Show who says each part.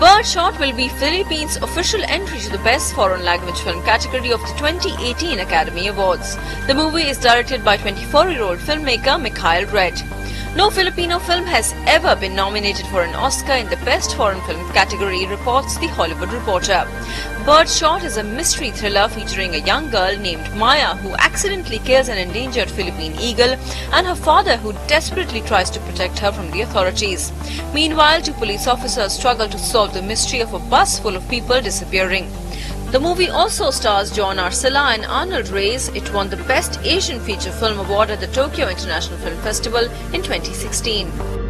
Speaker 1: Birdshot will be Philippines' official entry to the Best Foreign Language Film category of the 2018 Academy Awards. The movie is directed by 24-year-old filmmaker Mikhail Red. No Filipino film has ever been nominated for an Oscar in the Best Foreign Film category, reports The Hollywood Reporter. Birdshot is a mystery thriller featuring a young girl named Maya who accidentally kills an endangered Philippine eagle and her father who desperately tries to protect her from the authorities. Meanwhile, two police officers struggle to solve the mystery of a bus full of people disappearing. The movie also stars Arcilla and Arnold. Reyes. It won the Best Asian Feature Film Award at the Tokyo International Film Festival in 2016.